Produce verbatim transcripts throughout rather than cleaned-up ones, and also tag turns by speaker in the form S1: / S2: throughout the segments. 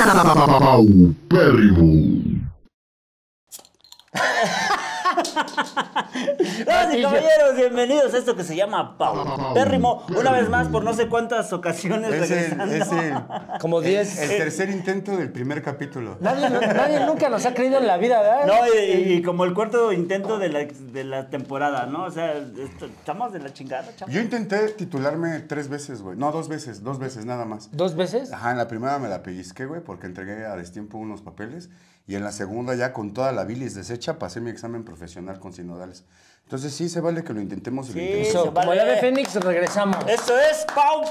S1: Paupérrimo.
S2: Damas y caballeros, bienvenidos a esto que se llama Paupérrimo. Una vez más, por no sé cuántas ocasiones
S3: Es el,
S2: regresando.
S3: es el,
S4: Como diez.
S3: el tercer intento del primer capítulo.
S4: Nadie, nadie nunca nos ha creído en la vida, ¿verdad?
S2: No, y, y como el cuarto intento de la, de la temporada, ¿no? O sea, esto- estamos de la chingada, chavos.
S3: Yo intenté titularme tres veces, güey. No, dos veces, dos veces nada más.
S4: ¿Dos veces?
S3: Ajá, en la primera me la pellizqué, güey, porque entregué a destiempo unos papeles. Y en la segunda, ya con toda la bilis deshecha, pasé mi examen profesional con sinodales. Entonces sí se vale que lo intentemos y
S2: Sí.
S3: lo intentemos.
S4: Eso,
S2: se vale.
S4: como el ave Fénix, regresamos.
S2: Esto es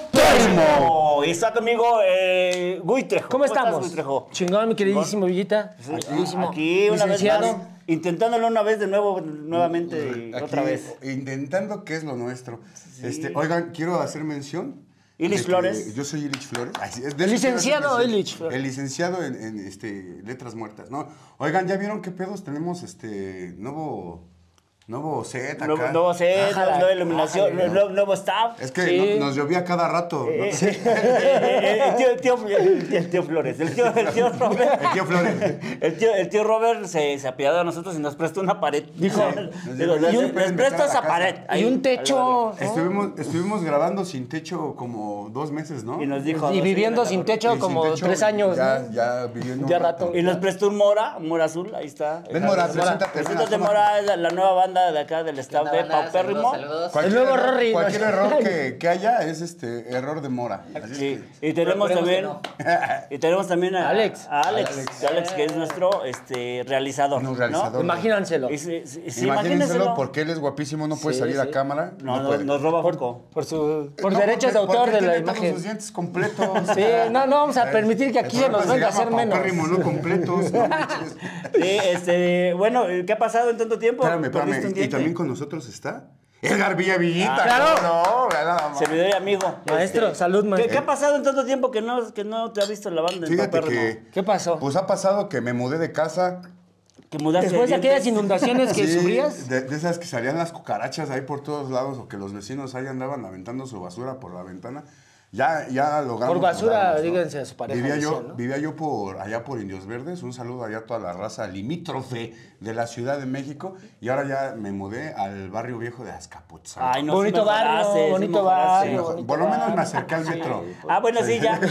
S2: Paupérrimo. Y está conmigo eh, Gui Trejo.
S4: ¿Cómo estamos?
S2: estás, Gui Trejo?
S4: Chingón, mi queridísimo Villita.
S2: Sí,
S4: Queridísimo.
S2: Aquí una
S4: licenciado.
S2: vez más, intentándolo una vez de nuevo, nuevamente y
S3: Aquí,
S2: otra vez.
S3: Intentando qué es lo nuestro. Este, oigan, quiero hacer mención.
S2: Ilich
S3: de que
S2: Flores.
S3: Yo soy Ilich Flores. Ay, sí, de
S4: El
S3: eso quiero
S4: licenciado
S3: hacer mención.
S4: Ilich Flores.
S3: El licenciado en, en, este, letras muertas, ¿no? Oigan, ¿ya vieron qué pedos? Tenemos este nuevo, nuevo set acá.
S2: Nuevo, nuevo set,
S4: Ájala,
S2: nueva iluminación,
S3: ájala, ¿no?
S2: nuevo, nuevo staff.
S3: Es que
S4: Sí.
S3: no- nos llovía cada rato. ¿no?
S2: Eh, eh, eh, el, tío, el, tío, el, tío, el tío Flores, el tío, el tío Robert.
S3: El tío Flores.
S2: El tío, el tío Robert se, se apiadó de nosotros y nos prestó una pared.
S4: Dijo,
S2: Digo,
S3: "Ya
S2: les,
S3: se
S2: les
S3: pueden
S2: presto
S3: meter a la
S2: esa
S3: casa".
S2: pared.
S4: Y un techo. ¿no?
S3: Estuvimos, estuvimos grabando sin techo como dos meses, ¿no?
S2: Y nos dijo.
S4: Y
S2: no,
S4: viviendo
S2: sí,
S4: sin
S2: la-
S4: techo
S3: Y sin
S4: como
S3: techo,
S4: tres años,
S3: Ya,
S4: ¿no?
S3: ya viviendo.
S4: Ya
S3: un
S4: rato.
S2: Y nos prestó un Mora, un Mora Azul, ahí está.
S3: Ven, Mora, preséntate. ven,
S2: Preséntate,
S3: asómate.
S2: Mora, es la, la nueva banda de acá del staff de Paupérrimo.
S3: Cualquier
S4: El nuevo
S3: error,
S4: Rory.
S3: Cualquier error que, que haya es este error de Mora. Así es
S2: Sí,
S3: que-
S2: y tenemos
S4: Pero
S2: también,
S4: esperemos
S2: y tenemos también a
S4: Alex.
S2: a Alex,
S3: Alex.
S2: Alex, que es nuestro este, realizador.
S3: Un realizador.
S2: ¿no?
S4: Imagínenselo.
S2: Y sí, sí, sí,
S3: Imagínenselo
S2: imagínenselo.
S3: porque él es guapísimo, no puede
S4: Sí,
S3: salir
S4: sí.
S3: a cámara.
S2: No,
S3: No,
S2: no,
S3: puede.
S2: nos roba poco.
S4: Por, su, por
S3: No,
S4: derechos de
S3: porque-
S4: autor
S3: porque
S4: de la
S3: tiene todos
S4: imagen.
S3: sus dientes completos.
S4: Sí, no, no vamos a permitir que aquí se nos venga a hacer menos.
S3: Paupérrimo, no completos. No manches.
S2: Sí, este, bueno, ¿qué ha pasado en tanto tiempo?
S3: Espérame,
S2: ¿Perdiste un
S3: espérame. ¿Y
S2: diente?
S3: también con nosotros está? Edgar Villavillita.
S2: Ah,
S4: claro.
S3: No, nada más.
S2: Servidor y amigo.
S4: Maestro,
S2: Este,
S4: salud,
S2: ¿qué,
S4: maestro.
S2: ¿Qué ha pasado en tanto tiempo que no, que no te ha visto la banda en
S3: Fíjate
S2: Paupérrimo?
S3: que.
S4: ¿Qué pasó?
S3: Pues ha pasado que me mudé de casa.
S2: Que mudaste
S4: Después de
S2: dientes.
S4: aquellas inundaciones que
S3: Sí,
S4: sufrías.
S3: De, de esas que salían las cucarachas ahí por todos lados o que los vecinos ahí andaban aventando su basura por la ventana. Ya, ya logramos.
S4: Por basura,
S3: mudarnos, ¿no?
S4: díganse a su pareja,
S3: Vivía yo,
S4: decían, ¿no?
S3: vivía yo por allá por Indios Verdes. Un saludo allá a toda la raza limítrofe de la Ciudad de México. Y ahora ya me mudé al barrio viejo de Azcapotzalco.
S2: Ay, no,
S4: Bonito
S2: sí mejoraste,
S4: barrio,
S2: sí
S4: bonito
S2: mejoraste.
S4: barrio.
S3: Por
S4: bonito
S3: lo menos me
S4: barrio.
S3: acerqué al metro.
S2: Ah, bueno, sí, ya.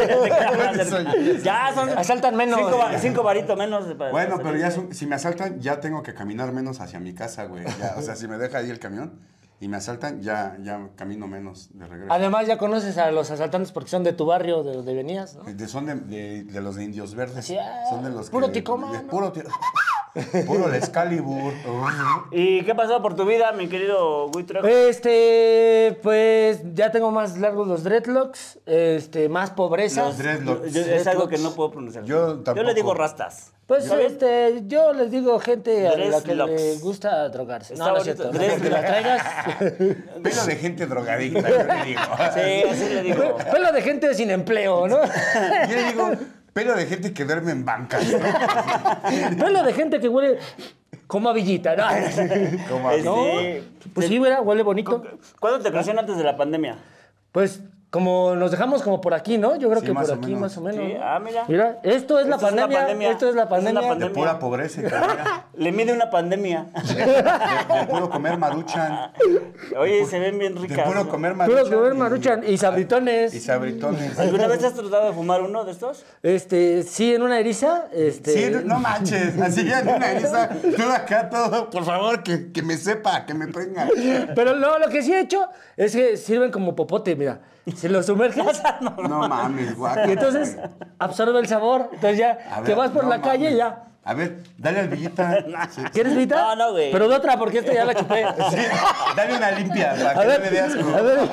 S2: Ya son.
S4: Asaltan menos.
S2: Cinco, va- cinco varitos menos. para-
S3: Bueno,
S2: para
S3: pero ya
S2: salir.
S3: son- si me asaltan, ya tengo que caminar menos hacia mi casa, güey. Ya, o sea, si me deja ahí el camión y me asaltan, ya, ya camino menos de regreso.
S4: Además, ya conoces a los asaltantes porque son de tu barrio, de donde venías, ¿no?
S3: De- son de, de- de los de Indios Verdes.
S4: Así, ah,
S3: son de los
S4: puro
S3: que-
S4: ticoma,
S3: de-
S4: ¿no?
S3: Puro, ti- puro Excalibur.
S2: ¿Y qué pasó por tu vida, mi querido Gui Trejo?
S4: Este, pues ya tengo más largos los dreadlocks, este, más pobreza.
S3: Los dreadlocks.
S2: Yo- es algo que no puedo pronunciar.
S3: Yo
S2: Yo
S3: tampoco.
S2: le digo rastas.
S4: Pues
S2: ¿Está bien?
S4: este, yo les digo gente a la que
S2: Dreadlocks.
S4: le gusta drogarse.
S2: Está
S4: No, no es
S2: bonito.
S4: cierto. No, que la traigas.
S3: Pelo de gente drogadicta, yo le digo.
S2: Sí, así le digo.
S4: Pelo de gente sin empleo, ¿no?
S3: Yo le digo, pelo de gente que duerme en bancas, ¿no?
S4: Pelo de gente que huele como a villita, ¿no?
S3: Como
S2: Este,
S4: ¿No? Pues sí, mira, huele bonito.
S2: ¿Cuándo te crecieron antes de la pandemia?
S4: Pues como nos dejamos como por aquí, ¿no? Yo creo
S3: Sí,
S4: que
S3: más
S4: por
S3: o
S4: aquí
S3: menos.
S4: más o menos.
S2: Sí,
S4: ¿no?
S2: ah, mira.
S4: Mira, esto es la
S2: Esto es la
S4: pandemia.
S2: pandemia.
S4: Esto es la
S2: Esto es la
S4: pandemia.
S3: De
S2: pandemia.
S3: pura pobreza, carnal.
S2: Le mide una pandemia.
S3: De puro comer maruchan.
S2: Oye, se ven bien
S3: De
S2: ricas.
S3: puro comer
S4: Puro
S3: maruchan.
S4: comer
S3: y-
S4: maruchan y sabritones.
S3: Y sabritones.
S2: ¿Alguna vez has tratado de fumar uno de estos?
S4: Este, sí, en una eriza, este...
S3: Sí, no manches, así ya en una eriza, todo acá, todo, por favor, que, que me sepa, que me tenga.
S4: Pero no, lo que sí he hecho es que sirven como popote, mira. Si lo sumerges
S3: No mames, guaco.
S4: y entonces absorbe el sabor. Entonces ya
S3: A ver,
S4: te vas por
S3: no
S4: la calle
S3: mames.
S4: y ya.
S3: A ver, dale al Villita. Sí,
S4: ¿Quieres Vita?
S2: No, no, güey.
S4: Pero de otra, porque esta ya la chupé.
S3: sí, dale una limpia para
S4: A
S3: que
S4: ver,
S3: no me dé asco.
S4: a ver.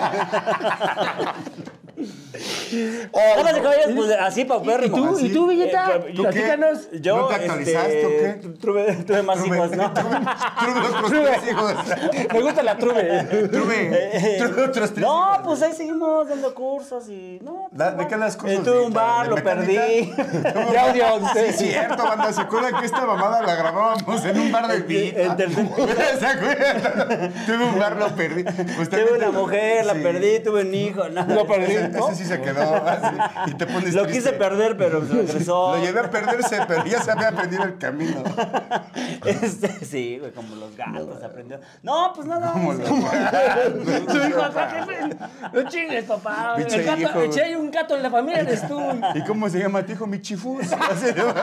S2: Damas y caballeros, pues así, paupérrimo.
S4: ¿Y tú,
S3: así.
S4: ¿Y tú, Villeta?
S2: Eh, ¿tú
S3: qué?
S4: Platícanos.
S2: Yo,
S3: ¿No te actualizaste
S2: este,
S3: o qué?
S2: Tuve, tuve más
S3: Tuve-
S2: hijos, ¿no?
S3: Tuve, tuve otros tres hijos.
S4: Me gusta la trube.
S3: Tuve, tuve otros tres
S2: No,
S3: hijos.
S2: pues ahí seguimos dando cursos y... No,
S3: Da- ¿De qué las cosas?
S2: Eh, tuve un
S3: Villita?
S2: bar,
S3: ¿De
S2: lo
S3: mecánica?
S2: perdí.
S4: De audio.
S3: Sí, es cierto, banda. ¿Se acuerdan que esta mamada la grabábamos en un bar de Villita?
S2: en tercer-
S3: ¿Se acuerdan? Tuve un bar, lo perdí. Pues
S2: Tuve
S3: también
S2: una
S3: tuve-
S2: mujer, la
S3: sí.
S2: perdí, tuve un hijo, no.
S4: Lo perdí, ¿no?
S3: Ese sí se quedó. así, y te pones
S2: Lo
S3: triste.
S2: quise perder, pero regresó.
S3: Lo llevé a perderse, pero ya se había aprendido el camino.
S2: Este, sí, güey, como los gatos aprendió. No, pues nada.
S3: Como
S2: sí.
S3: los
S4: Su hijo acá, jefe. No chingues, papá.
S3: Pinche
S4: El gato,
S3: hijo, güey.
S4: si hay un gato en la familia, eres tú.
S3: ¿Y cómo se llama tu hijo? Mi chifus. Así, ¿no?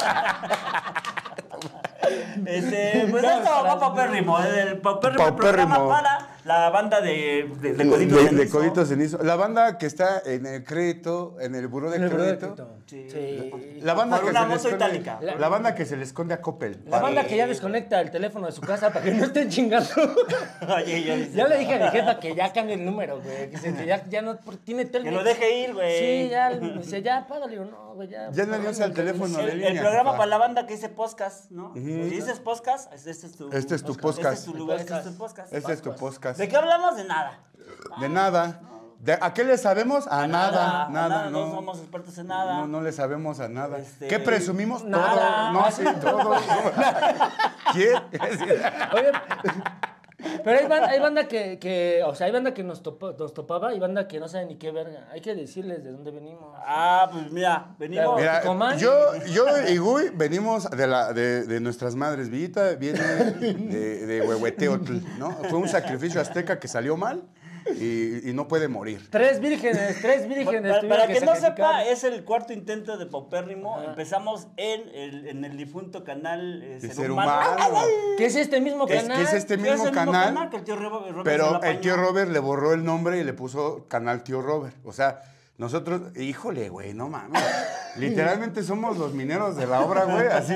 S2: Este, pues esto va paupérrimo. El paupérrimo
S3: Paupérrimo.
S2: programa para la banda de, de, de Coditos
S3: de, de
S2: Cenizo.
S3: Coditos Cenizo. La banda que está en el crédito, en el buró de
S4: En el buró de
S3: crédito.
S4: crédito.
S2: Sí.
S4: Sí.
S3: La banda,
S2: Por
S3: que
S2: una
S3: se le
S2: moto
S3: esconde,
S2: itálica.
S3: la banda que se le esconde a Coppel.
S4: La banda que ya desconecta el teléfono de su casa para que no estén chingando.
S2: Oye, yo
S4: Ya le dije a mi jefa que ya cambie el número, güey. Que, se- que ya, ya no porque tiene
S2: Que
S4: Telmex.
S2: lo deje ir, güey.
S4: Sí, ya, me dice, ya, págale o no, güey, ya.
S3: Ya no le usa el teléfono de
S2: El,
S3: línea.
S2: el programa
S3: Ah.
S2: para la banda que dice podcast, ¿no? Si dices podcast, este es tu
S3: Este es tu
S2: Este
S3: podcast.
S2: es tu lugar, este es tu podcast.
S3: Este es tu podcast.
S2: ¿De qué hablamos? De nada.
S3: De nada. ¿De ¿A qué le sabemos? A, nada,
S2: a
S3: nada,
S2: no.
S3: no.
S2: somos expertos en nada.
S3: No, no le sabemos a nada.
S2: Este,
S3: ¿Qué presumimos?
S4: nada.
S3: Todo. No, sí, todo. ¿Quién?
S4: Oye, pero hay banda, hay banda que, que, o sea, hay banda que nos, topa- nos topaba y banda que no sabe ni qué verga. Hay que decirles de dónde venimos.
S2: Ah, pues mira, venimos.
S3: Mira,
S4: Coman.
S3: yo, yo y Gui venimos de, la, de, de nuestras madres. Villita viene de, de Huehueteotl, ¿no? Fue un sacrificio azteca que salió mal y, y no puede morir.
S4: Tres vírgenes, tres vírgenes.
S2: Para, para
S4: tuvieron
S2: que no
S4: sacrificar.
S2: sepa, es el cuarto intento de Paupérrimo. Empezamos en el, en el difunto canal eh,
S3: De
S2: Ser,
S3: ser
S2: Humano.
S3: humano.
S4: Que es este mismo
S3: Que es-
S4: canal.
S3: que es este
S2: Que es
S3: mismo
S2: el
S3: canal,
S2: que el tío Robert, Robert se
S3: pero
S2: la
S3: el tío
S2: apañó.
S3: Robert le borró el nombre y le puso canal tío Robert. O sea, nosotros, híjole, güey, no mames. Literalmente somos los mineros de la obra, güey, así.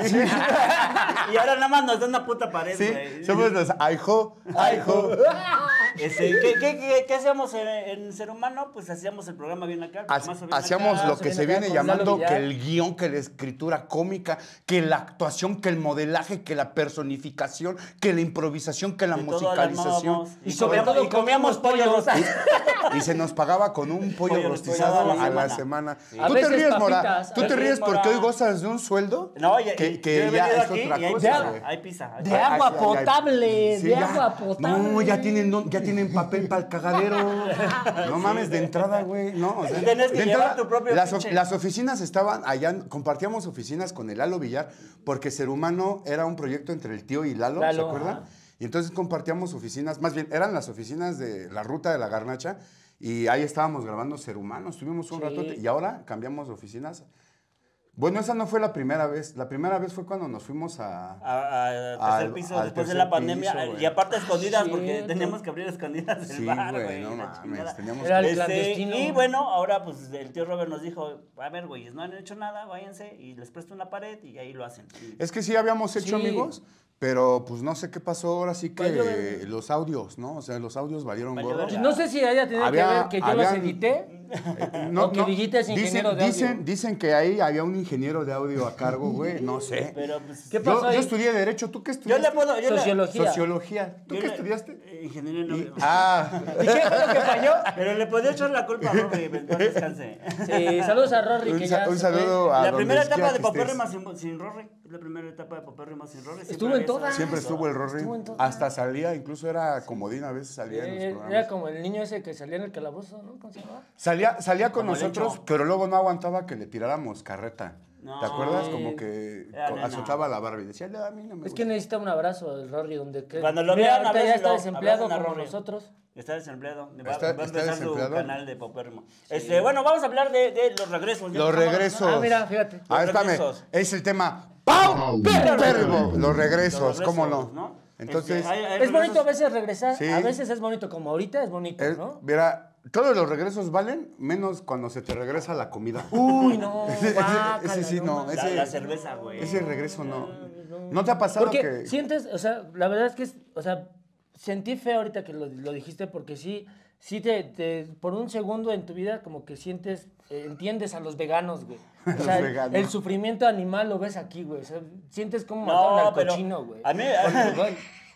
S2: Y ahora nada más nos da una puta pared,
S3: Sí,
S2: güey.
S3: somos los aijo, aijo.
S2: Este, ¿qué, qué, qué, qué hacíamos en, en Ser Humano? Pues hacíamos el programa bien acá.
S3: Ha-
S2: más o bien
S3: Hacíamos
S2: acá.
S3: lo que
S4: se
S3: se
S4: viene
S3: viene
S4: acá con Lalo
S3: llamando
S4: Villar.
S3: que el guión, que la escritura cómica, que la actuación, que el modelaje, que la personificación, que la improvisación, que la
S2: De todo
S3: musicalización.
S2: armábamos.
S4: Y
S2: Y,
S4: sobre
S2: comíamos,
S4: todo
S2: y comíamos pollo
S4: comíamos
S2: rostizado.
S3: Y se nos pagaba con un pollo,
S2: Pollo
S3: rostizado
S2: rostizado
S3: a la semana.
S4: A
S3: Tú te
S4: veces
S3: ríes, Mora.
S4: papitas,
S3: Tú
S2: a
S3: te
S2: veces
S3: ríes porque
S2: Mora.
S3: hoy gozas de un sueldo
S2: No, ya,
S3: que,
S2: yo
S3: que
S2: he
S3: ya
S2: venido
S3: es
S2: aquí
S3: otra
S2: y hay
S3: cosa,
S2: pizza,
S3: güey.
S2: hay pizza. hay
S4: De
S2: pizza.
S4: agua
S3: Ay, ay, ay.
S4: potable,
S3: Sí,
S4: de
S3: ya.
S4: agua potable.
S3: No, ya tienen, don- ya tienen papel para el cagadero. No mames, de entrada, güey. No, o sea,
S2: Tienes que
S3: de
S2: llevar tu propio
S3: las,
S2: pinche-
S3: las oficinas estaban allá, compartíamos oficinas con el Lalo Villar, porque Ser Humano era un proyecto entre el tío y Lalo, ¿se
S4: Lalo,
S3: acuerdan?
S4: ajá.
S3: Y entonces compartíamos oficinas, más bien eran las oficinas de la Ruta de la Garnacha, y ahí estábamos grabando Ser Humano. Estuvimos un
S4: Sí.
S3: rato y ahora cambiamos de oficinas. Bueno, esa no fue la primera vez. La primera vez fue cuando nos fuimos a...
S2: A- a- al
S3: Al-
S2: tercer piso
S3: al
S2: después de
S3: tercer
S2: la pandemia.
S3: piso, güey.
S2: y aparte escondidas,
S4: Sí,
S2: porque
S4: tú-
S2: teníamos que abrir escondidas el
S3: Sí,
S2: bar,
S3: güey,
S2: güey.
S3: no
S2: la
S3: mames,
S2: chingada.
S3: teníamos
S4: Era el
S2: Este,
S4: clandestino.
S2: y bueno, ahora pues el tío Robert nos dijo, a ver, güeyes, no han hecho nada, váyanse y les presto una pared y ahí lo hacen. Y-
S3: Es que sí habíamos hecho
S4: Sí.
S3: amigos, pero pues no sé qué pasó ahora sí
S4: Valió
S3: que
S4: ver-
S3: los audios, ¿no? O sea, los audios valieron
S2: Valió
S3: gorro.
S2: verga.
S4: No sé si haya tenido
S3: Había-
S4: que ver que yo los
S3: habían-
S4: edité.
S3: No,
S4: o que
S3: no,
S4: dijiste es ingeniero
S3: dicen,
S4: de audio.
S3: dicen, dicen que ahí había un ingeniero de audio a cargo, güey, no sé.
S2: Pero pues...
S4: ¿Qué
S3: Yo,
S4: pasó
S3: yo
S4: ahí?
S3: estudié Derecho, ¿tú qué
S2: Yo
S3: estudiaste?
S2: le puedo... Yo le-
S4: Sociología.
S3: Sociología. ¿Tú
S2: yo
S3: qué
S2: le-
S3: estudiaste?
S2: eh, Ingeniería en
S3: Y-
S2: audio.
S3: ah,
S4: ¿Y qué fue lo que falló?
S2: Pero le podía echar la culpa a Rory, en paz descanse.
S4: Sí, saludos a Rory,
S3: un,
S4: que
S3: sa-
S4: ya
S3: un
S4: se fue.
S3: saludo a
S2: La
S3: donde
S2: primera
S3: quiera
S2: etapa de
S3: que estés.
S2: Popérrima sin, sin Rory. Es la primera etapa de Popérrima sin Rory. Siempre
S4: Estuvo en
S2: había
S4: todas.
S2: estado-
S3: Siempre estuvo el Rory.
S4: Estuvo en todas.
S3: Hasta salía, incluso era comodín, a veces salía en los
S4: Eh,
S3: programas.
S4: Era como el niño ese que salía en el calabozo, ¿no? ¿Cómo se llamaba?
S3: Salía, salía con
S2: Como el
S3: nosotros,
S2: hecho.
S3: pero luego no aguantaba que le tiráramos carreta.
S2: No.
S3: ¿Te acuerdas?
S4: Sí.
S3: Como que
S2: Era
S3: co-
S2: nena.
S3: azotaba a la Barbie. Decía, "No, a mí no me
S4: Es
S3: gusta".
S4: que necesita un abrazo el Rory, donde que...
S2: Cuando lo
S4: Mira,
S2: vean,
S4: ahorita ya
S2: abrácenlo,
S4: está desempleado
S2: abracen a
S4: como
S2: Rory.
S4: nosotros.
S2: Está desempleado. Va,
S3: Está-
S2: va a
S3: está
S2: empezar su
S3: desempleado.
S2: canal de Popérrimo. Este, bueno, vamos a hablar de, de los regresos. Ya
S3: Los
S2: empezamos,
S3: regresos.
S2: ¿no?
S4: Ah, mira, fíjate.
S3: A ver,
S2: Los
S3: espérame.
S2: regresos.
S3: Es el tema. ¡Pau! Pérrimo. Los regresos,
S2: Los
S3: ¿cómo
S2: regresos,
S3: no? Entonces,
S2: Este, hay- hay
S4: Es bonito a
S2: regresos-
S4: veces regresar,
S3: Sí.
S4: a veces es bonito, como ahorita es bonito,
S3: es-
S4: ¿no?
S3: mira, todos los regresos valen, menos cuando se te regresa la comida.
S4: Uy, no,
S3: Ese- ese-
S4: guácala,
S3: ese sí, no.
S4: mames.
S2: La,
S3: ese-
S2: la cerveza, güey.
S3: Ese regreso no. ¿No te ha pasado
S4: Porque
S3: que...?
S4: sientes, o sea, la verdad es que, es, o sea, sentí feo ahorita que lo, lo dijiste porque sí, sí te, te, por un segundo en tu vida como que sientes, eh, entiendes a los veganos, güey. O
S3: Los
S4: sea, el-
S3: veganos.
S4: el sufrimiento animal lo ves aquí, güey. O sea, sientes como mataron
S2: No,
S4: al
S2: pero
S4: cochino, güey.
S2: a mí-
S4: Con el gol.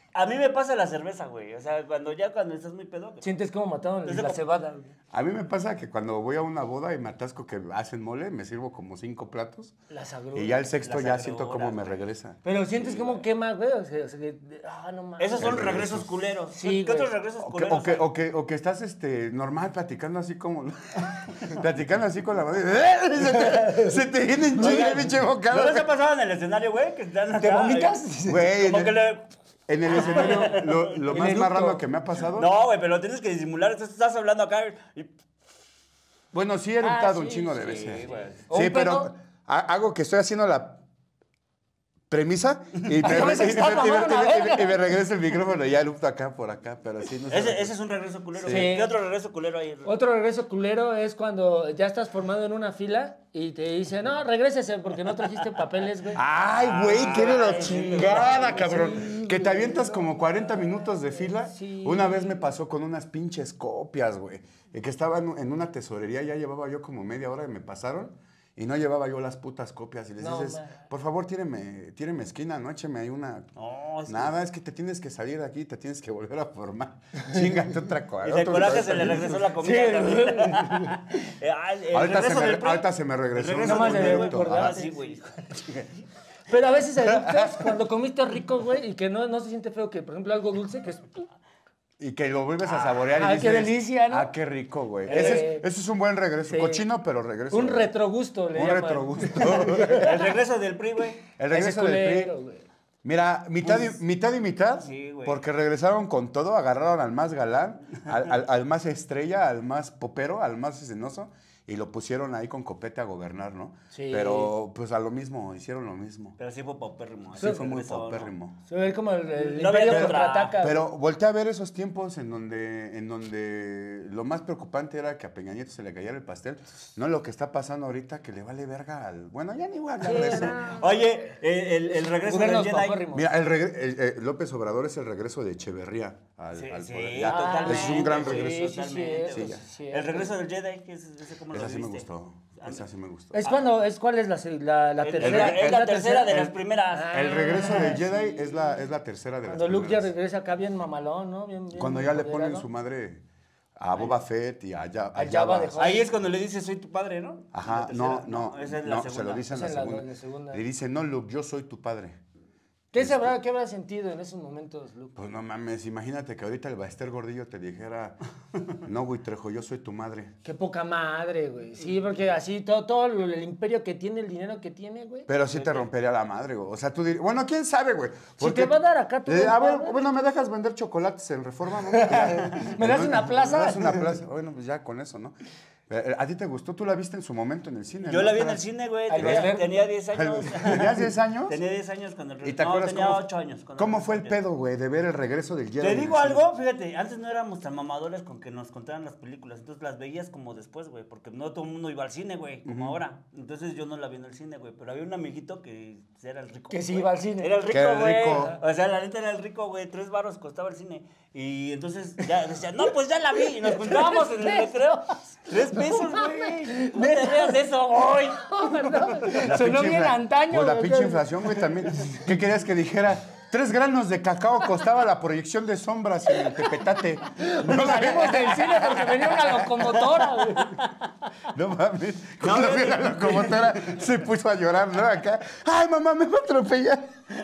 S2: A mí me pasa la cerveza, güey. O sea, cuando ya cuando estás muy pedo.
S4: Sientes como mataron
S2: Es
S4: la
S2: como-
S4: cebada, güey.
S3: A mí me pasa que cuando voy a una boda y me atasco que hacen mole, me sirvo como cinco platos.
S4: Las agruras.
S3: Y ya el sexto
S2: Las
S3: ya siento cómo me
S2: agruras, güey.
S3: regresa.
S4: Pero sientes como quema, güey. O sea, o sea, que- ah, no mames.
S2: Esos son
S3: El
S2: regresos
S3: regreso.
S2: culeros.
S4: Sí,
S2: ¿Qué
S4: güey.
S2: otros regresos
S3: O que,
S2: culeros
S3: o, que,
S2: hay?
S3: o, que, o que estás este, normal platicando así como... platicando así con la mano. y- se, te, se te viene en chinga el pinche
S2: ¿No
S3: bocado.
S2: les ha pasado en el escenario, güey? Que están
S4: ¿Te
S2: acá,
S4: vomitas?
S3: Güey, en
S2: Como que
S3: el,
S2: le...
S3: en el escenario, lo, lo
S4: El
S3: más
S4: eructo.
S3: marrano que me ha pasado...
S2: No, güey, pero lo tienes que disimular. Entonces estás hablando acá y...
S3: Bueno, sí he eructado
S4: Ah,
S3: un
S4: sí,
S3: chingo de
S4: sí,
S3: veces.
S2: güey.
S4: ¿O
S3: Sí,
S4: un
S3: pero
S4: pedo?
S3: ha- hago que estoy haciendo la premisa y me, y me-
S4: me estás
S3: y me-
S4: mamando la
S3: y me-
S4: verga.
S3: y me regresa el micrófono y ya erupto acá por acá, pero sí, no sé.
S2: Ese, ese es un regreso culero.
S4: Sí.
S2: güey. ¿Qué otro regreso culero hay?
S4: Otro regreso culero es cuando ya estás formado en una fila y te dicen, no, regrésese porque no trajiste papeles, güey.
S3: Ay, güey, qué de la
S2: Ay,
S3: chingada,
S2: sí,
S3: cabrón.
S4: sí,
S3: Que te avientas como cuarenta minutos de fila.
S4: Sí.
S3: Una vez me pasó con unas pinches copias, güey. Y que estaba en en una tesorería, ya llevaba yo como media hora y me pasaron. Y no llevaba yo las putas copias. Y les
S4: No,
S3: dices,
S4: man.
S3: por favor, tíreme, tíreme esquina, no écheme ahí una...
S2: No, es que-
S3: Nada, es que te tienes que salir de aquí, te tienes que volver a formar. Chingate otra cosa.
S2: Y de
S3: otro
S2: coraje
S3: cosa.
S2: se le regresó la
S4: Sí,
S2: comida. también. Eh, ah, el
S3: Ahorita se,
S2: regreso
S3: me,
S2: del PRI.
S3: ahorita se me regresó.
S2: El regreso
S4: Nomás
S2: del
S4: de
S2: PRI, güey.
S4: recordar.
S2: Ah, sí, güey.
S4: Pero a veces eructas cuando comiste rico, güey, y que no, no se siente feo que, por ejemplo, algo dulce, que es...
S3: Y que lo vuelves a saborear y
S4: Ah,
S3: dices,
S4: qué delicia, ¿no?
S3: Ah, qué rico, güey.
S4: Eh,
S3: ese, es, ese es un buen regreso.
S4: sí.
S3: Cochino, pero regreso.
S4: Un
S3: güey.
S4: retrogusto, le
S3: Un
S4: llaman.
S3: retrogusto.
S2: El regreso del PRI, güey.
S3: El
S4: Ese
S3: regreso del
S4: culero,
S3: PRI.
S4: güey.
S3: Mira, mitad, y, mitad y mitad,
S2: Sí, güey.
S3: porque regresaron con todo, agarraron al más galán, al, al- al más estrella, al más popero, al más escenoso, y lo pusieron ahí con copete a gobernar, ¿no?
S4: Sí.
S3: Pero pues a lo mismo, hicieron lo mismo.
S2: Pero sí fue paupérrimo.
S3: Sí,
S2: ese
S3: fue muy
S2: regreso, ¿no?
S3: paupérrimo.
S4: Se ve como el, el
S2: No había
S4: imperio
S2: de otra.
S4: contraataca.
S3: Pero volteé a ver esos tiempos en donde, en donde lo más preocupante era que a Peña Nieto se le cayera el pastel, no lo que está pasando ahorita que le vale verga al... Bueno, ya ni voy a hablar de eso.
S2: Oye, eh, el, el regreso del
S4: Gobiernos
S2: Jedi.
S4: paupérrimos.
S3: Mira, el regre- el- el López Obrador es el regreso de Echeverría al,
S2: Sí,
S3: al
S2: sí,
S3: poder. Ya,
S2: totalmente.
S3: es un gran
S2: sí,
S3: regreso.
S4: Sí, sí,
S2: totalmente,
S4: sí,
S3: sí, ya.
S4: sí,
S2: El regreso del Jedi, que es, ese cómo lo
S3: Esa sí me
S2: viste?
S3: gustó. Esa sí me gustó.
S4: Es cuando, es cuál es la, se- la, la
S2: El-
S4: tercera.
S2: el- es la
S4: ¿Es
S2: tercera de
S3: el-
S2: las primeras.
S4: Ah.
S3: El regreso del Jedi es la, es la tercera de las
S4: Cuando Luke ya
S3: primeras.
S4: regresa acá bien mamalón, ¿no? Bien, bien
S3: Cuando ya le ponen
S4: moderado.
S3: su madre a Boba Fett y a, Ya- a
S4: A Jabba
S3: Jabba.
S4: de Hutt.
S2: Ahí es cuando le dice, soy tu padre, ¿no?
S3: Ajá,
S2: La tercera.
S3: no, no,
S2: Esa es la
S3: no,
S2: segunda.
S3: se lo dice en la
S4: Esa es la-
S3: segunda.
S4: la segunda.
S3: Le dice, no, Luke, yo soy tu padre.
S4: ¿Qué, se habrá, ¿Qué habrá sentido en esos momentos, Luke?
S3: Pues no mames, imagínate que ahorita el Baester Gordillo te dijera, no, güey, Trejo, yo soy tu madre.
S4: Qué poca madre, güey. Sí, porque así todo, todo el imperio que tiene, el dinero que tiene, güey.
S3: Pero sí te rompería la madre, güey. O sea, tú dirías, bueno, quién sabe, güey. Porque-
S4: te va a dar acá todo
S3: Eh,
S4: el
S3: a ver,
S4: padre.
S3: bueno, ¿me dejas vender chocolates en Reforma? No? Ya.
S4: ¿Me das una plaza?
S3: ¿Me das una plaza? Bueno, pues ya con eso, ¿no? Eh, ¿A ti te gustó? ¿Tú la viste en su momento en el cine?
S2: Yo
S3: ¿no?
S2: la vi en el
S3: Estabas-
S2: cine, güey.
S4: Al
S2: Tenía,
S4: Baster.
S2: tenía diez años.
S3: ¿Tenías diez años?
S2: Tenía diez años cuando el
S3: ¿Y te
S2: no,
S3: acuerdas
S2: tenía
S3: cómo,
S2: ocho años. cuando
S3: cómo
S2: el-
S3: fue el pedo, güey, de ver el regreso del Jedi?
S2: Te
S3: en el
S2: digo
S3: cine?
S2: algo, fíjate, antes no éramos tan mamadores con que nos contaran las películas, entonces las veías como después, güey, porque no todo el mundo iba al cine, güey, como ahora. Entonces yo no la vi en el cine, güey, pero había un amiguito que era el rico.
S4: Que sí
S2: güey.
S4: iba al cine.
S2: Era el
S3: Que era
S2: rico,
S3: el
S2: güey.
S3: rico.
S2: O sea, la neta era el rico, güey, tres baros costaba el cine. Y entonces ya decía, no, pues ya la vi. Y nos juntábamos en el recreo. Tres pesos, güey. No te veas de eso, güey.
S3: La
S4: Sonó
S3: pinche
S4: bien
S3: infla-
S4: antaño,
S3: Pues la
S4: güey.
S3: pinche inflación, güey, también. ¿Qué querías que dijera? Tres granos de cacao costaba la proyección de sombras en el Tepetate.
S4: Nos salimos del cine porque venía una locomotora, güey.
S3: No mames. Cuando
S2: No,
S3: vi la locomotora se puso a llorar, ¿no? Acá. Ay, mamá, me va a atropellar.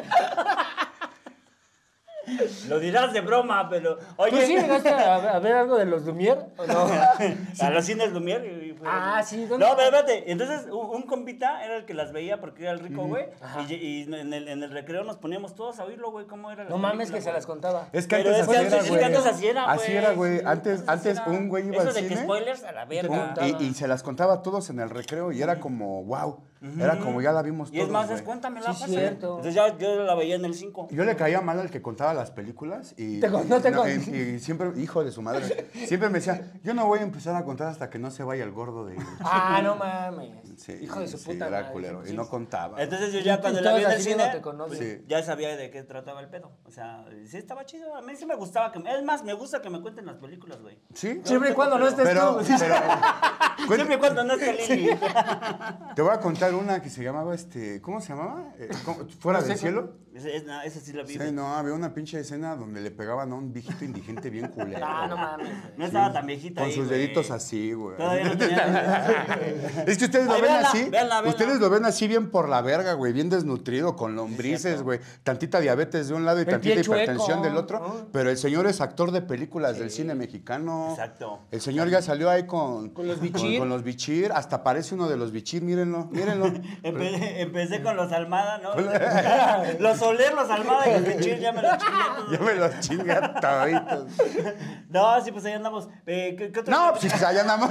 S2: Lo dirás de broma, pero. Oye.
S4: ¿Tú sí llegaste a, a ver algo de los Lumière o no?
S2: A los cines Lumière. y fue-
S4: Ah, sí, ¿dónde?
S2: No, pero espérate. Entonces, un, un compita era el que las veía porque era el rico, güey.
S4: Ajá.
S2: Y, y en, el, en el recreo nos poníamos todos a oírlo, güey, cómo era la
S4: No mames
S2: película,
S4: que se
S2: güey.
S4: las contaba.
S3: Es que
S2: Pero
S3: antes
S2: es que
S3: así
S2: antes-
S3: era,
S2: es
S3: güey.
S2: que antes así era,
S3: Así
S2: güey.
S3: era, güey.
S2: Sí,
S3: Antes,
S2: así
S3: antes
S2: era.
S3: un güey iba
S2: Eso
S3: al
S2: de que
S3: cine.
S2: spoilers a la verga.
S3: un- y, y se las contaba a todos en el recreo y era como, wow. Era como ya la vimos
S2: Y
S3: todos,
S2: es más,
S3: güey.
S2: es cuéntamela,
S4: Sí,
S2: pásale.
S4: cierto.
S2: Entonces ya yo la veía en el cinco.
S3: Yo le caía mal al que contaba las películas y,
S4: Te con- no te con-
S3: y, y siempre, hijo de su madre, siempre me decía, yo no voy a empezar a contar hasta que no se vaya el gordo de...
S4: Ah, no mames.
S3: Sí,
S4: Hijo de su
S3: sí,
S4: puta
S3: era
S4: madre.
S3: culero, y
S4: Sí.
S3: no contaba.
S2: Entonces yo ya
S4: Y
S2: cuando la
S4: todos
S2: vi en el
S4: así viendo
S2: cine,
S4: te conocen.
S3: Sí.
S2: ya sabía de qué trataba el pedo. O sea, sí estaba chido. A mí sí me gustaba que... Es más, me gusta que me cuenten las películas, güey.
S3: ¿Sí?
S4: Siempre y cuando no estés
S3: Pero,
S4: tú.
S3: pero
S2: Siempre y cuando no esté Lili.
S3: te voy a contar ver una que se llamaba, este, ¿cómo se llamaba? Eh, ¿cómo? ¿Fuera
S4: No sé
S3: del cielo?
S2: Ese, es- no, esa sí la vi.
S3: Sí,
S2: güey.
S3: no, había una pinche escena donde le pegaban a un viejito indigente bien culero.
S4: Ah, no mames.
S2: No estaba tan viejita
S3: Con
S2: ahí,
S3: sus
S2: güey.
S3: deditos así, güey.
S2: Todavía no tenía...
S3: Es que ustedes lo
S2: Ay,
S3: ven
S2: véanla,
S3: así.
S2: véanla, véanla.
S3: Ustedes lo ven así bien por la verga, güey. Bien desnutrido, con lombrices,
S2: cierto.
S3: güey. Tantita diabetes de un lado y
S4: El
S3: tantita
S4: pie chueco,
S3: hipertensión del otro.
S4: ¿no?
S3: Pero el señor es actor de películas del cine mexicano.
S2: Exacto.
S3: El señor ya salió ahí con,
S4: Con los
S3: Con,
S4: bichir.
S3: con los bichir. Hasta parece uno de los bichir, mírenlo, mírenlo.
S2: Empecé, empecé con los Almada, ¿no? Los Soler, los Almada y los Bichir, ya me los chingué todos.
S3: Yo me los chinga toditos.
S2: No, sí, pues ahí andamos. Eh, ¿qué, qué otro?
S3: No, pues allá andamos.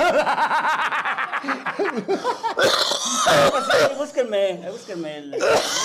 S2: Pues sí, búsquenme, ahí búsquenme el...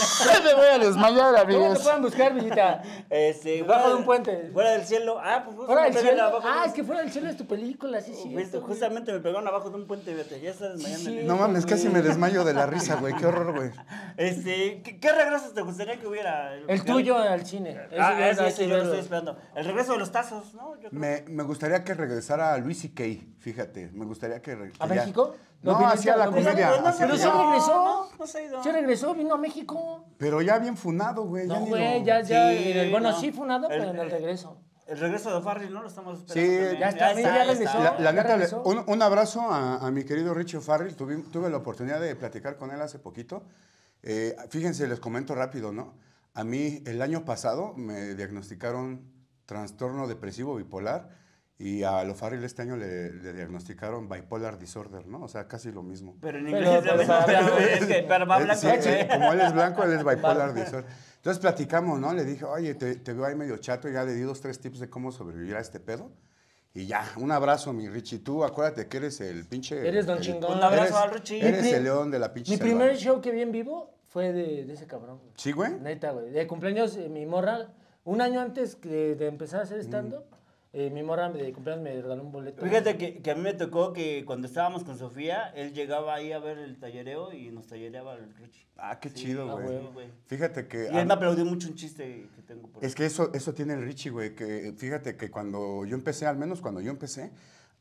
S3: Me voy a desmayar,
S4: ¿Cómo te
S3: amigos.
S4: pueden buscar, Villita?
S2: Este,
S4: Debajo
S2: fuera
S4: de un puente.
S2: Fuera del cielo. Ah, pues
S4: Fuera del
S2: justamente
S4: cielo.
S2: abajo de
S4: Ah,
S2: un-
S4: es que Fuera del cielo es tu película, sí, sí.
S2: Viste, justamente me pegaron abajo de un puente, fíjate, ya estás desmayando.
S4: sí.
S3: No mames, casi me desmayo de la risa, güey. Qué horror, güey.
S2: Este, ¿qué, qué regresos te gustaría que hubiera?
S4: El tuyo al cine. Ese
S2: Ah,
S4: ya
S2: ese,
S4: hay
S2: ese
S4: que
S2: yo lo
S4: verlo.
S2: estoy esperando. El regreso de los tazos, ¿no? Yo creo.
S3: Me, me gustaría que regresara Luis C K, fíjate. Me gustaría que... re-
S4: ¿A
S3: que ya-
S4: México? ¿Lo
S3: No,
S4: viste?
S3: hacia la
S4: ¿Lo viste?
S3: comedia.
S2: Pues no,
S3: hacia
S4: Pero
S3: la-
S4: sí
S2: no,
S4: regresó.
S2: no, no se ha ido.
S4: Sí regresó, vino a México.
S3: Pero ya bien funado, güey. ya
S4: No,
S3: ni
S4: güey,
S3: lo-
S4: ya, ya.
S2: Sí,
S4: en el- bueno,
S2: no.
S4: sí funado, pero
S2: El-
S4: en el regreso.
S2: El regreso de Farrell, ¿no? Lo estamos esperando.
S3: Sí,
S2: también.
S4: ya está, ya regresó.
S3: La, la
S4: ¿Ya
S3: neta, le-
S4: regresó?
S3: un, un abrazo a, a mi querido Richie O'Farrell. Tuve, tuve la oportunidad de platicar con él hace poquito. Eh, fíjense, les comento rápido, ¿no? A mí, el año pasado, me diagnosticaron trastorno depresivo bipolar y a O'Farrell este año le, le diagnosticaron bipolar disorder, ¿no? O sea, casi lo mismo.
S2: Pero en
S4: Pero,
S2: inglés,
S4: pero,
S2: pero,
S4: pero,
S2: es que, pero va
S3: Eh,
S2: blanco,
S3: sí, sí,
S2: güey.
S3: como él es blanco, él es bipolar disorder. Entonces platicamos, ¿no? Le dije, oye, te, te veo ahí medio chato, ya le di dos, tres tips de cómo sobrevivir a este pedo. Y ya, un abrazo, mi Richie. Tú acuérdate que eres el pinche...
S4: Eres don
S3: el-
S4: chingón.
S2: Un abrazo
S3: Eres,
S2: al Richie.
S3: eres
S4: Mi pri-
S3: el león de la pinche
S4: Mi
S3: selva.
S4: primer show que vi en vivo fue de, de ese cabrón. güey.
S3: ¿Sí, güey?
S4: Neta, güey. De cumpleaños, eh, mi morra, un año antes que de empezar a hacer stand-up, eh, mi morra de cumpleaños me regaló un boleto.
S2: Fíjate que, que a mí me tocó que cuando estábamos con Sofía, él llegaba ahí a ver el tallereo y nos tallereaba el Richie.
S3: Ah, qué
S2: Sí,
S3: chido,
S2: ah,
S3: güey.
S2: güey, güey.
S3: Fíjate que...
S2: Y él me aplaudió mucho un chiste que tengo por
S3: Es que eso, eso tiene el Richie, güey, que fíjate que cuando yo empecé, al menos cuando yo empecé,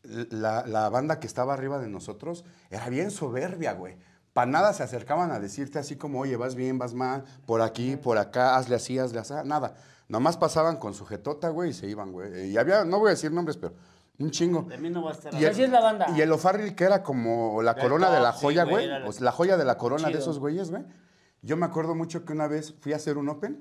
S3: la, la banda que estaba arriba de nosotros era bien soberbia, güey. Para nada se acercaban a decirte así como, oye, vas bien, vas mal, por aquí, por acá, hazle así, hazle así, nada. Nomás pasaban con su jetota, güey, y se iban, güey. Y había, no voy a decir nombres, pero un chingo.
S2: De mí no va a estar
S3: Y
S4: Así
S3: el,
S2: hablando.
S4: es la banda.
S3: y el O'Farrell, que era como la
S2: El
S3: corona de la
S2: top, sí,
S3: joya,
S2: güey,
S3: güey.
S2: era la-
S3: O sea, la joya de la corona de
S4: Chido.
S3: esos güeyes, güey. Yo me acuerdo mucho que una vez fui a hacer un open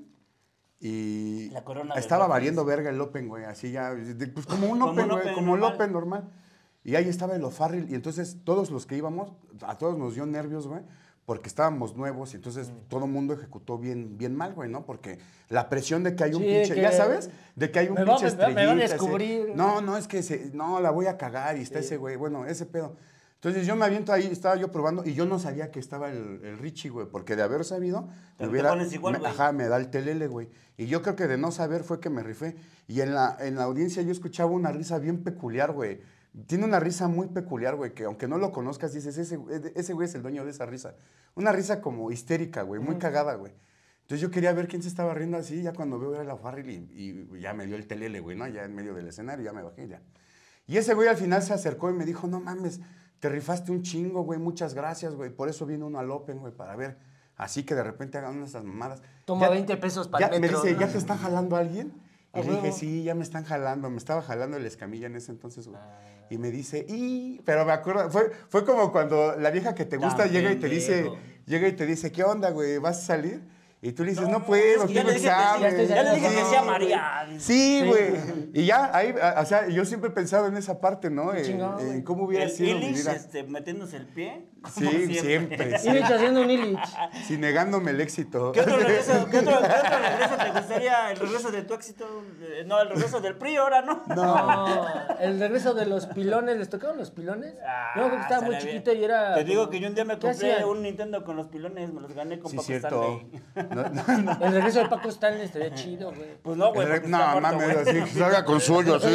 S3: y
S2: La corona del
S3: estaba
S2: rock,
S3: valiendo verga el open, güey. Así ya, de- pues como un
S2: Como
S3: open,
S2: un
S3: güey,
S2: open
S3: como el
S2: normal.
S3: open normal. Y ahí estaba el O'Farrell y entonces todos los que íbamos, a todos nos dio nervios, güey. Porque estábamos nuevos y entonces todo el mundo ejecutó bien, bien mal, güey, ¿no? Porque la presión de que hay un
S4: Sí,
S3: pinche,
S4: que-
S3: ya sabes, de que hay un
S4: me va-
S3: pinche
S4: me va- me van a
S3: estrellita, ese-
S4: descubrir.
S3: No, no, es que se, no, la voy a cagar y está ese güey, bueno, ese pedo. Entonces yo me aviento ahí, estaba yo probando y yo no sabía que estaba el, el Richie, güey, porque de haber sabido,
S2: Pero
S3: me
S2: te
S3: hubiera,
S2: pones igual,
S3: me-
S2: güey.
S3: ajá, me da el telele, güey. Y yo creo que de no saber fue que me rifé. Y en la, en la audiencia yo escuchaba una risa bien peculiar, güey. Tiene una risa muy peculiar, güey, que aunque no lo conozcas, dices, ese, ese güey es el dueño de esa risa. Una risa como histérica, güey, muy cagada, güey. Entonces yo quería ver quién se estaba riendo así, ya cuando veo era la O'Farrell y, y ya me dio el telele, güey, ¿no? Ya en medio del escenario, ya me bajé, ya. Y ese güey al final se acercó y me dijo, no mames, te rifaste un chingo, güey, muchas gracias, güey. Por eso vino uno al Open, güey, para ver. Así que de repente hagan unas mamadas.
S4: Toma
S3: Ya-
S4: veinte pesos para
S3: ya,
S4: el metro.
S3: Me dice,
S4: ¿no?
S3: ¿ya te está jalando alguien? Y
S4: A
S3: le dije,
S4: huevo.
S3: sí, ya me están jalando. Me estaba jalando el escamilla en ese entonces, güey.
S4: Ah.
S3: Y me dice, y... Pero me acuerdo, fue, fue como cuando la vieja que te gusta
S2: Tan
S3: llega y te dice,
S2: pendejo.
S3: llega y te dice, ¿qué onda, güey? ¿Vas a salir? Y tú le dices, no,
S2: No,
S3: puedo,
S2: es que ya
S3: tengo
S2: le dije que sí,
S3: examen.
S4: ya estoy
S2: Ya le dije que
S3: Sí,
S2: sea
S3: güey.
S2: María.
S3: Sí, güey. Y ya, ahí, a- o sea, yo siempre he pensado en esa parte, ¿no? En,
S4: chingón,
S3: en
S4: güey.
S3: cómo hubiera
S2: El
S3: sido mi
S2: Illich,
S3: vida.
S2: este, metiéndose el pie. como
S3: Sí, siempre. sí.
S4: Illich haciendo un Illich.
S3: Sí, negándome el éxito.
S2: ¿Qué otro regreso, qué otro, qué otro regreso te gustaría? ¿El regreso de tu éxito? Eh, No, el regreso del P R I ahora, ¿no?
S4: No, el regreso de los pilones, ¿les tocaron los pilones?
S2: Ah,
S4: Yo estaba muy
S2: estaría
S4: chiquito
S2: bien.
S4: y era...
S2: Te digo
S4: como-
S2: que yo un día me
S4: ¿qué
S2: compré
S4: hacían?
S2: un Nintendo con los pilones, me los gané con
S3: Sí,
S2: Paco
S3: cierto.
S2: Stanley.
S3: No, no, no.
S4: El regreso de Paco Stanley estaría chido, güey.
S2: Pues no, güey,
S3: El
S2: porque
S3: re- no,
S2: está muerto,
S3: mames,
S2: güey.
S3: así, que salga con suyo, así.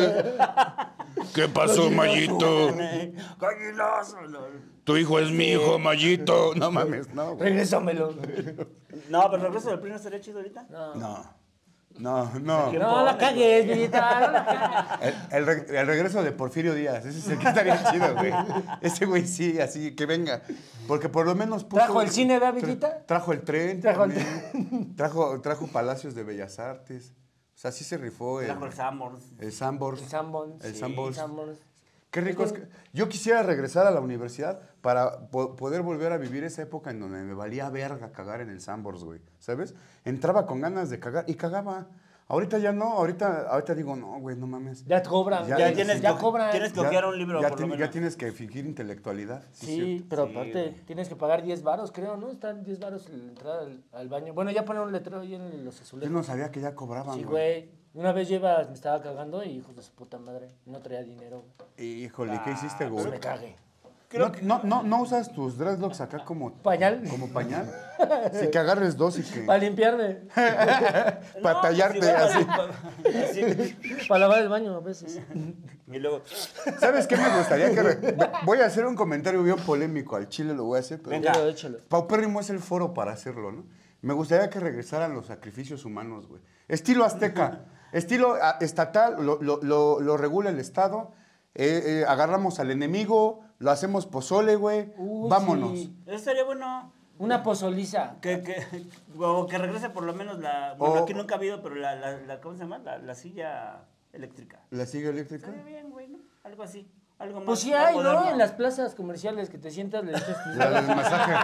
S3: ¿Qué pasó, Mayito?
S2: Gallinazo. no.
S3: Tu hijo es mi hijo, Mayito. No mames, no, güey.
S4: Regrésamelo.
S2: No, pero el regreso del P R I no estaría chido ahorita.
S4: No.
S3: No. No, no.
S4: No la cagues, Villita, no la cagues.
S3: El, el re- el regreso de Porfirio Díaz, ese es el que estaría chido, güey. Ese güey sí, así, que venga. Porque por lo menos puso...
S4: ¿Trajo el cine, ¿verdad, Villita?
S3: tra- Trajo el tren
S4: Trajo el
S3: también. Trajo, trajo Palacios de Bellas Artes. O sea, sí se rifó el...
S2: Trajo el Sambors.
S3: El Sambors.
S4: El Sanborns.
S3: El
S4: sí,
S3: Sanborns.
S4: Sanborns.
S3: Qué rico es que... Yo quisiera regresar a la universidad para po- poder volver a vivir esa época en donde me valía verga cagar en el Sambors, güey. ¿Sabes? Entraba con ganas de cagar y cagaba. Ahorita ya no, ahorita, ahorita digo, no, güey, no mames.
S4: Ya te cobran.
S3: Ya-
S4: Ya,
S2: Ya tienes,
S4: ya
S2: que,
S4: cobran.
S2: tienes que hojear un libro,
S3: ya,
S2: por
S3: ti-
S2: lo
S3: ya
S2: menos.
S3: tienes que fingir intelectualidad.
S4: Sí,
S3: cierto.
S4: pero
S2: Sí,
S4: aparte
S2: güey.
S4: tienes que pagar diez varos, creo, ¿no? Están diez varos la entrada al, al baño. Bueno, ya ponen un letrero ahí en los
S3: Yo
S4: azulejos.
S3: no sabía que ya cobraban,
S4: Sí,
S3: güey.
S4: güey. Una vez yo iba, me estaba cagando y hijos de su puta madre, no traía dinero.
S3: Híjole, ¿qué hiciste,
S4: Pues
S3: güey?
S4: me cagué.
S3: No, no, no, no usas tus dreadlocks acá como
S4: Pañal.
S3: como pañal. Sí, que agarres dos y que...
S4: Para limpiarme.
S3: Para
S2: No,
S3: tallarte
S2: pues igual,
S3: así.
S2: pa- así.
S4: Para lavar el baño a veces.
S2: Y luego,
S3: ¿Sabes qué me gustaría que... re- Voy a hacer un comentario bien polémico, al chile lo voy a hacer, pero...
S2: Venga.
S4: Échalo, échalo.
S3: Paupérrimo es el foro para hacerlo, ¿no? Me gustaría que regresaran los sacrificios humanos, güey. Estilo azteca, estilo ah, estatal, lo, lo, lo, lo regula el Estado. eh, eh, agarramos al enemigo, lo hacemos pozole, güey.
S4: Uy,
S3: Vámonos.
S4: sí.
S2: eso estaría bueno.
S4: Una pozoliza.
S2: Que, que, o que regrese por lo menos la... Bueno,
S3: O-
S2: aquí nunca ha habido, pero la, la, la ¿cómo se llama? La, la silla eléctrica.
S3: ¿La silla eléctrica?
S2: Estaría bien, güey, ¿no? Algo así. Algo más
S4: Pues sí
S2: más
S4: hay, ¿no?
S2: moderno.
S4: En las plazas comerciales que te sientas, le dices,
S3: La del masaje.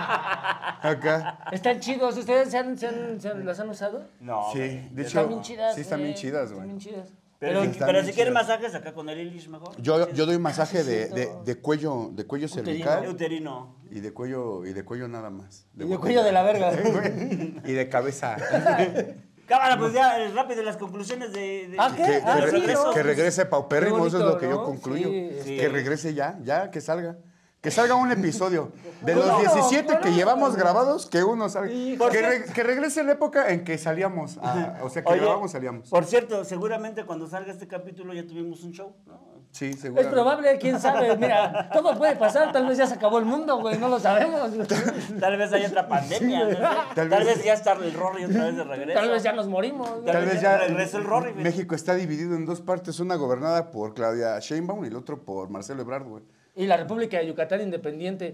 S3: Acá.
S4: están chidos. ¿Ustedes se han, se han- se han- las han usado?
S2: No,
S3: Sí,
S2: güey.
S3: de hecho,
S4: Están bien chidas.
S3: sí están bien
S4: güey,
S3: chidas,
S4: Están
S3: güey.
S4: bien chidas.
S2: Pero,
S3: Sí,
S2: si,
S3: están
S2: pero
S3: bien
S2: si quieres
S3: chidas.
S2: masajes, acá con el Ilish mejor.
S3: Yo, yo doy masaje de,
S4: Sí,
S3: de,
S4: siento.
S3: de cuello, de cuello
S4: Uterino.
S3: cervical
S2: Uterino.
S3: y de cuello y de cuello nada más.
S4: Y de cuello de la verga.
S3: Y de cabeza.
S2: Cámara, pues ya, eh, rápido las conclusiones de... de-
S4: ¿Ah, qué?
S3: Que,
S2: de
S3: que
S4: Ah,
S2: los
S3: re-
S4: sí,
S2: regresos.
S4: ¿no?
S3: que regrese Paupérrimo,
S4: Qué
S3: eso es lo que
S4: bonito,
S3: yo
S4: ¿no?
S3: concluyo.
S4: Sí,
S2: sí.
S3: Que regrese ya, ya, que salga. Que salga un episodio. De
S4: Claro,
S3: los diecisiete que
S4: claro.
S3: llevamos grabados, que uno salga.
S4: Hijo.
S3: Que, re- que regrese la época en que salíamos. a- o sea, que
S2: Oye,
S3: grabamos, salíamos.
S2: Por cierto, seguramente cuando salga este capítulo ya tuvimos un show, ¿no?
S3: Sí, seguro.
S4: Es probable, quién sabe. Mira, todo puede pasar. Tal vez ya se acabó el mundo, güey. No lo sabemos.
S2: Tal vez hay otra pandemia, no sé.
S3: Tal
S2: Tal,
S3: vez-
S2: vez ya está el Rory otra vez de regreso.
S4: Tal vez ya nos morimos. güey.
S3: Tal vez ya
S2: regresó el Rory, güey.
S3: México está dividido en dos partes, una gobernada por Claudia Sheinbaum y el otro por Marcelo Ebrard, güey.
S4: Y la República de Yucatán independiente.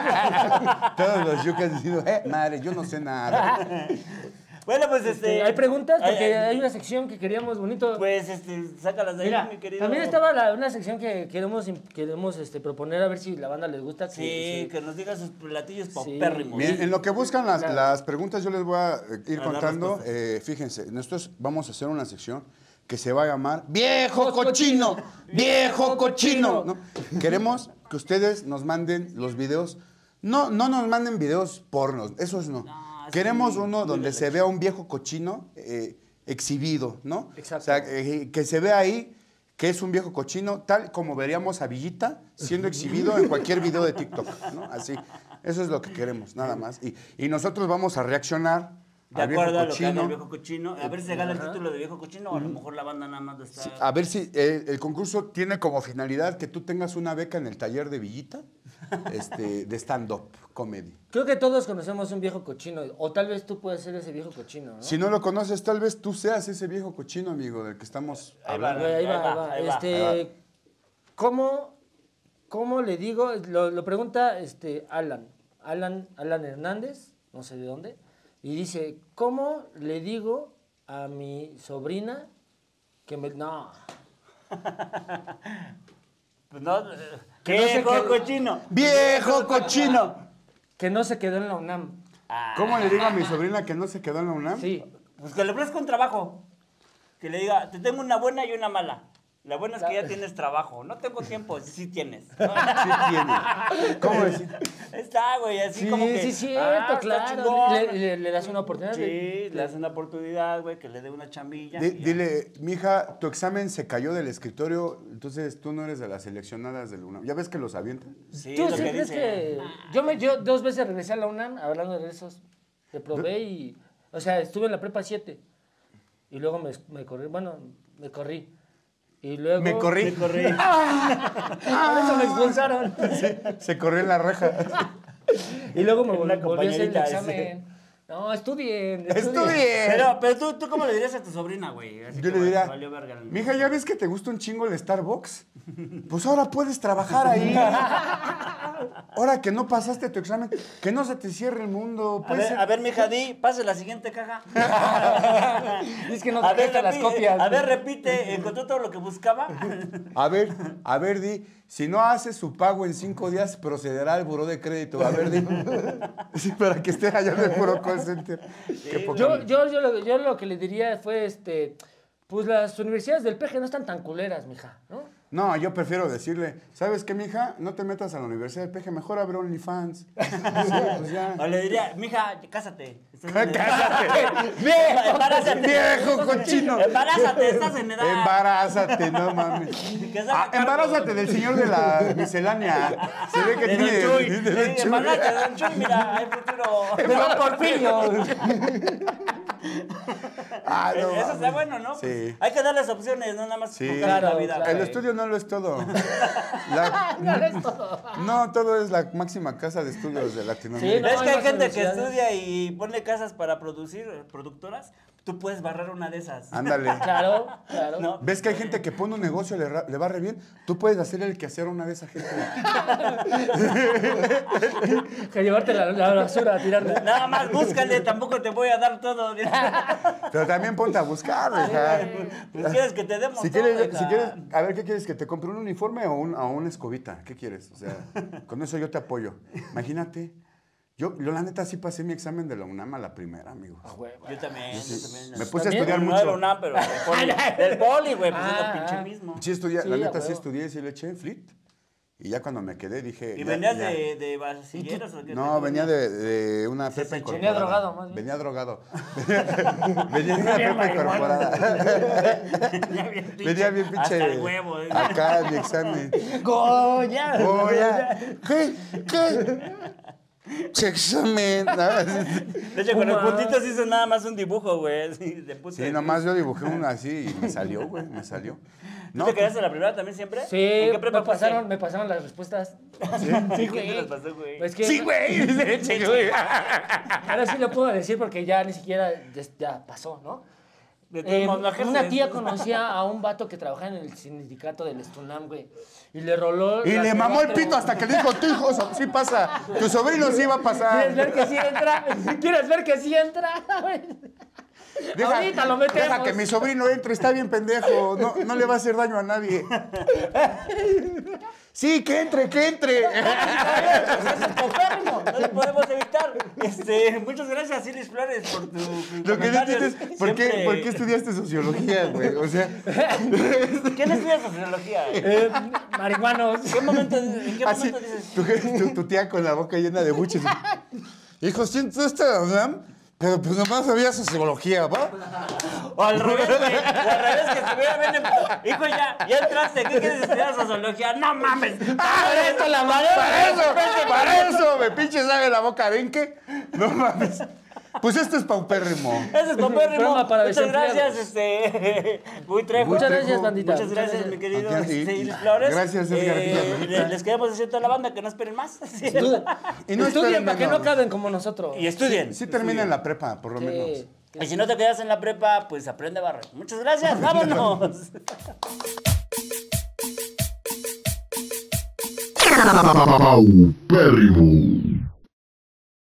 S3: Todos los yucas diciendo, eh, madre, yo no sé nada.
S2: Bueno, pues este...
S4: ¿Hay preguntas?
S2: ay,
S4: Porque
S2: ay,
S4: hay una sección que queríamos bonito.
S2: Pues este, sácalas de ahí,
S4: Mira,
S2: mi querido.
S4: también estaba la- una sección que queremos, queremos este, proponer a ver si la banda les gusta. que-
S2: Sí,
S4: que-
S2: que nos diga sus platillos
S4: Sí.
S2: paupérrimos.
S3: Bien, en lo que buscan las,
S4: Claro.
S3: las preguntas, yo les voy a eh, ir
S2: A dar
S3: contando.
S2: respuestas.
S3: Eh, fíjense, nosotros vamos a hacer una sección que se va a llamar ¡Viejo cochino! ¡Viejo cochino! ¿No? Queremos que ustedes nos manden los videos. No, no nos manden videos pornos, esos no.
S2: No, sí,
S3: Queremos uno
S2: muy
S3: donde
S2: de
S3: se
S2: leche.
S3: vea un viejo cochino eh, exhibido, ¿no?
S4: Exacto.
S3: O sea, eh, que se vea ahí que es un viejo cochino, tal como veríamos a Villita siendo exhibido en cualquier video de TikTok, ¿no? Así. Eso es lo que queremos, nada más. Y, y nosotros vamos a reaccionar
S2: De
S3: al viejo
S2: acuerdo a lo que haga
S3: cochino.
S2: el viejo cochino. A ver si se gana el título de viejo cochino o a lo mejor la banda nada más lo está...
S3: Sí, a ver si eh, el concurso tiene como finalidad que tú tengas una beca en el taller de Villita este, de stand-up comedy.
S4: Creo que todos conocemos un viejo cochino. O tal vez tú puedes ser ese viejo cochino, ¿no?
S3: Si no lo conoces, tal vez tú seas ese viejo cochino, amigo, del que estamos
S2: Ahí va,
S3: hablando.
S4: Ahí va, ahí va,
S2: Ahí va, ahí va.
S4: Este,
S3: Ahí
S4: ¿cómo, ¿cómo le digo? Lo, lo pregunta este, Alan. Alan. Alan Hernández, no sé de dónde. Y dice, ¿cómo le digo a mi sobrina que me... No.
S2: Pues no... eh,
S4: Que no se
S2: ¡Viejo
S4: quede-
S2: cochino!
S3: ¡Viejo cochino!
S4: Que no se quedó en la UNAM.
S3: ¿Cómo le digo a mi sobrina que no se quedó en la UNAM?
S4: Sí.
S2: Pues que le ofrezca un trabajo. Que le diga, te tengo una buena y una mala. La buena es que ya tienes trabajo. No tengo tiempo, sí tienes.
S3: Sí tiene. ¿Cómo decir?
S2: Está, güey, así
S4: Sí,
S2: como que...
S4: sí, cierto,
S2: ah, está
S4: claro.
S2: chingón.
S4: Le, le- le das una oportunidad.
S2: Sí,
S4: de-
S2: le das una oportunidad, güey, que le dé una chambilla.
S3: Di-
S2: y ya.
S3: dile, mija, tu examen se cayó del escritorio, entonces tú no eres de las seleccionadas del UNAM. ¿Ya ves que los avientan?
S2: Sí,
S4: ¿Tú
S2: lo
S4: sí
S2: que
S4: crees
S2: dice.
S4: que...? Yo, me, yo dos veces regresé a la UNAM, hablando de regresos, reprobé y... O sea, estuve en la prepa siete. Y luego me, me corrí, bueno, me corrí. Y luego...
S3: Me corrí.
S2: Me corrí.
S4: Por eso me expulsaron.
S3: Se corrió en la reja.
S4: Y luego me
S2: En
S4: volví,
S2: una
S4: volví a hacer el
S2: compañerita,
S4: examen. No, estudien, estudien.
S3: Estudien.
S2: Pero, pero tú, ¿tú cómo le dirías a tu sobrina, güey? Así
S3: Yo
S2: que
S3: le diría,
S2: valió verga el-
S3: mija, ¿ya ves que te gusta un chingo el Starbucks? Pues ahora puedes trabajar ahí. Ahora que no pasaste tu examen, que no se te cierre el mundo.
S2: A
S3: Puede
S2: ver,
S3: ser-
S2: a ver, mija, di, pase la siguiente caja.
S4: Es que no
S2: a
S4: te
S2: ver,
S4: dejan las
S2: repi-
S4: copias.
S2: A ver, repite, ¿encontró todo lo que buscaba?
S3: A ver, a ver, di, si no hace su pago en cinco días, procederá al buró de crédito. A ver, di. Sí, para que esté allá en el buró call center. Qué poca-
S4: Yo, yo, yo, lo, yo lo que le diría fue, este, pues las universidades del P G no están tan culeras, mija, ¿no?
S3: No, yo prefiero decirle, ¿sabes qué, mija? No te metas a la Universidad del P G, mejor abre OnlyFans. Sí, pues ya.
S2: O le diría, mija, cásate. Estás en edad.
S3: ¡Cásate!
S2: Viejo, embarázate.
S3: ¡Viejo cochino!
S2: Embarázate, estás en edad.
S3: Embarázate, no mames.
S2: Que se haga
S3: Ah,
S2: cargo.
S3: embarázate del señor de la miscelánea. Se ve que
S2: De Don
S3: tiene...
S2: Chuy.
S3: de Don
S2: Sí,
S3: Chuy.
S2: embarázate de Don Chuy, mira, hay futuro.
S4: De Don Porfirio.
S3: Ah, no,
S2: Eso está
S3: mames.
S2: bueno, ¿no?
S3: Sí.
S2: Pues hay que darles opciones, no nada más
S3: Sí.
S2: enfocarse en la
S4: Claro,
S2: vida.
S4: claro.
S3: El
S2: güey.
S3: estudio no lo es todo. La-
S4: No es todo.
S3: no, todo es la máxima casa de estudios de
S4: Sí,
S3: Latinoamérica.
S4: no,
S2: ¿Ves que hay
S4: más
S2: gente que
S4: universidades.
S2: estudia y pone casas para producir, eh, productoras? Tú puedes barrer una de esas.
S3: Ándale.
S4: Claro, claro.
S2: ¿No?
S3: ¿Ves que hay gente que pone un negocio y le, ra- le va re bien? Tú puedes hacer el quehacer a una de esa gente.
S4: Que llevarte la, la basura a tirarla.
S2: Nada más búscale, tampoco te voy a dar todo.
S3: Pero también ponte a buscar, hija.
S2: Pues quieres que te demos
S3: Si
S2: todo,
S3: quieres,
S2: hija?
S3: si quieres, a ver, ¿qué quieres? ¿Que te compre un uniforme o, un, o una escobita? ¿Qué quieres? O sea, con eso yo te apoyo. Imagínate. Yo, yo la neta sí pasé mi examen de la UNAM a la primera, amigos.
S2: Yo también, yo también.
S3: Me puse a
S4: ¿También?
S3: estudiar
S2: No
S3: mucho.
S2: era UNAM, pero del poli. Del poli, güey, pues es
S4: Ah,
S2: lo pinche
S4: ah.
S2: mismo.
S3: Sí estudié,
S4: Sí,
S3: la
S4: a
S3: neta sí
S4: huevo.
S3: estudié, sí le eché flit. Y ya cuando me quedé dije...
S2: ¿Y
S3: ya-
S2: venías
S3: ya.
S2: de, de bachilleros o qué?
S3: No, venía de, de una
S2: Sí,
S3: prepa
S2: sí,
S3: incorporada.
S4: venía drogado, más bien.
S3: Venía drogado. Venía de una prepa incorporada.
S2: Venía bien pinche.
S3: Venía bien pinche...
S2: Hasta el huevo. ¿eh?
S3: Acá en mi examen.
S4: Goya.
S3: Oh, ya. ¿Qué? ¿Qué? Che, examen.
S2: De hecho, con el
S4: Puma.
S2: puntito se hizo nada más un dibujo, güey. Así, de puta
S3: Sí,
S2: de-
S3: nomás yo dibujé una así y me salió, güey, me salió.
S2: ¿Tú
S3: No,
S2: te quedaste en la primera también siempre?
S4: Sí,
S2: ¿En qué prepa
S4: me pasaron, me pasaron las respuestas.
S2: Sí,
S4: Sí,
S2: ¿qué te las
S4: güey.
S2: pasó, güey?
S4: Es que
S3: sí, güey. Sí, güey.
S4: ahora sí lo puedo decir porque ya ni siquiera ya, ya pasó, ¿no?
S2: De todos
S4: Eh,
S2: modos, no ejerces.
S4: una tía conocía a un vato que trabajaba en el sindicato del Estunam, güey. Y le roló.
S3: Y
S4: la
S3: le mamó el
S4: cuatro.
S3: pito hasta que le dijo, tu hijo sí pasa, tu sobrino sí va a
S4: ¿Quieres ver
S3: pasar.
S4: que sí entra? ¿Quieres ver que sí entra? Ahorita lo metemos.
S3: Deja que mi sobrino entre, está bien pendejo, no, no le va a hacer daño a nadie. Sí, que entre, que entre.
S2: Eso es paupérrimo, no lo podemos evitar. Este, muchas gracias, Iris Flores, por tu.
S3: Lo que no entiendes, ¿por qué, ¿por qué estudiaste sociología, güey? O sea,
S2: ¿Quién estudia sociología?
S4: Eh, marihuanos.
S2: ¿En qué momento, en qué
S3: así,
S2: momento dices?
S3: tu, tu- tu tía con la boca llena de buches. Hijo, siento esta, ¿verdad? Pero pues nomás sabía sociología, ¿va?
S2: O al revés, güey. O al revés, que estuviera bien. en- Hijo, ya, ya entraste. ¿Qué quieres estudiar sociología? ¡No mames!
S4: Para esto la madre.
S3: Para eso, para eso, me pinche sabe la boca, ¿ven qué? No mames. Pues esto es paupérrimo.
S2: Ese es paupérrimo.
S4: Programa para
S2: Muchas
S4: desempleados.
S2: gracias, este. Muy Trejo.
S4: Muchas
S3: Trejo.
S4: gracias, bandita.
S2: Muchas gracias, mi querido
S3: Ok, y-
S2: este, Iris Flores.
S3: gracias, Edgar
S2: Eh,
S3: Villalobita.
S2: le- Les queremos decir a toda la banda que no esperen más. Sí.
S4: Estudien,
S3: Y no
S4: Estudien
S3: esperen
S4: para que no
S3: menos.
S4: caben como nosotros.
S2: Y estudien.
S3: Sí termina en la prepa, por lo menos.
S4: Sí.
S2: Y si no te quedas en la prepa, pues aprende a barrer. Muchas gracias, vámonos.
S1: Paupérrimo.